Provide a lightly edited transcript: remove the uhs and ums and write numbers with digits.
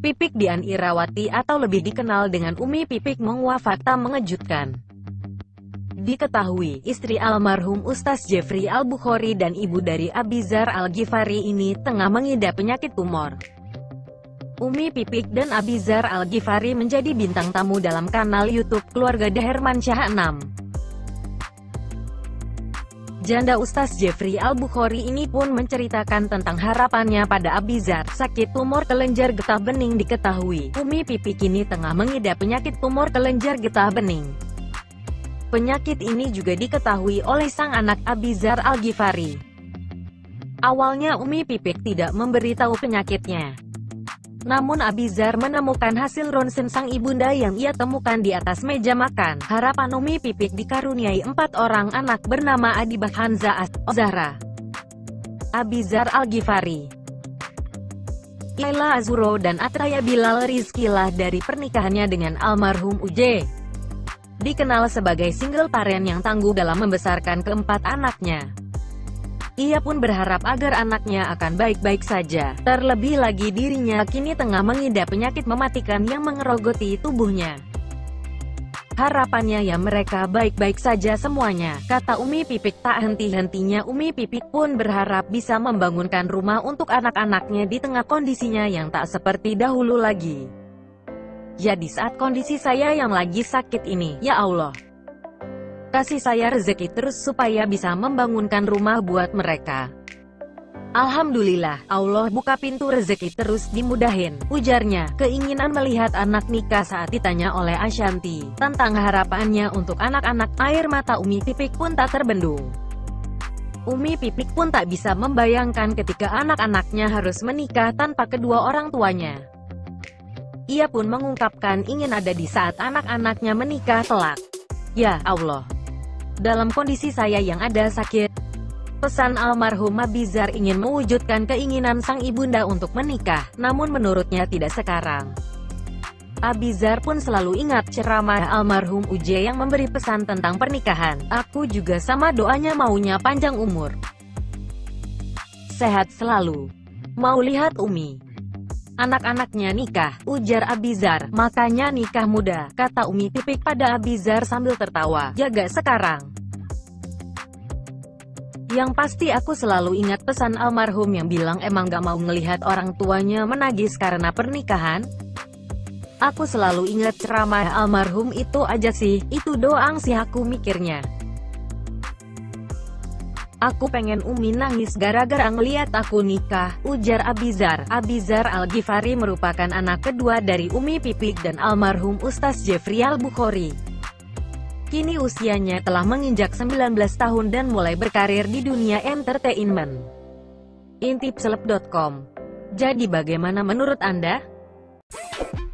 Pipik Dian Irawati atau lebih dikenal dengan Umi Pipik menguak fakta mengejutkan. Diketahui, istri almarhum Ustaz Jeffrey Al-Bukhari dan ibu dari Abizar Al-Ghifari ini tengah mengidap penyakit tumor. Umi Pipik dan Abizar Al-Ghifari menjadi bintang tamu dalam kanal YouTube keluarga Hermansyah 6. Janda Ustaz Jeffrey Al-Bukhari ini pun menceritakan tentang harapannya pada Abizar. Sakit tumor kelenjar getah bening diketahui, Umi Pipik ini tengah mengidap penyakit tumor kelenjar getah bening. Penyakit ini juga diketahui oleh sang anak Abizar Al-Ghifari. Awalnya Umi Pipik tidak memberitahu penyakitnya. Namun Abizar menemukan hasil ronsen sang ibunda yang ia temukan di atas meja makan. Harapan Umi Pipik dikaruniai 4 orang anak bernama Adibah Hanza Zahra, Abizar Al-Ghifari, Laila Azuro dan Atraya Bilal Rizkilah dari pernikahannya dengan almarhum UJ. Dikenal sebagai single parent yang tangguh dalam membesarkan keempat anaknya. Ia pun berharap agar anaknya akan baik-baik saja. Terlebih lagi dirinya kini tengah mengidap penyakit mematikan yang mengerogoti tubuhnya. Harapannya ya mereka baik-baik saja semuanya, kata Umi Pipik. Tak henti-hentinya Umi Pipik pun berharap bisa membangunkan rumah untuk anak-anaknya di tengah kondisinya yang tak seperti dahulu lagi. Jadi saat kondisi saya yang lagi sakit ini, ya Allah, kasih saya rezeki terus supaya bisa membangunkan rumah buat mereka. Alhamdulillah, Allah buka pintu rezeki terus dimudahin, ujarnya. Keinginan melihat anak nikah saat ditanya oleh Ashanti tentang harapannya untuk anak-anak, air mata Umi Pipik pun tak terbendung. Umi Pipik pun tak bisa membayangkan ketika anak-anaknya harus menikah tanpa kedua orang tuanya. Ia pun mengungkapkan ingin ada di saat anak-anaknya menikah kelak. Ya Allah, dalam kondisi saya yang ada sakit, pesan almarhum Abizar ingin mewujudkan keinginan sang ibunda untuk menikah, namun menurutnya tidak sekarang. Abizar pun selalu ingat ceramah almarhum UJ yang memberi pesan tentang pernikahan. Aku juga sama doanya maunya panjang umur, sehat selalu. Mau lihat Umi anak-anaknya nikah, ujar Abizar. Makanya nikah muda, kata Umi Pipik pada Abizar sambil tertawa. Jaga sekarang. Yang pasti aku selalu ingat pesan almarhum yang bilang emang gak mau ngelihat orang tuanya menangis karena pernikahan. Aku selalu ingat ceramah almarhum itu aja sih, itu doang sih aku mikirnya. Aku pengen Umi nangis gara-gara ngeliat aku nikah, ujar Abizar. Abizar Al-Ghifari merupakan anak kedua dari Umi Pipik dan almarhum Ustaz Jeffrey Al-Bukhari. Kini usianya telah menginjak 19 tahun dan mulai berkarir di dunia entertainment. Intipseleb.com. Jadi bagaimana menurut Anda?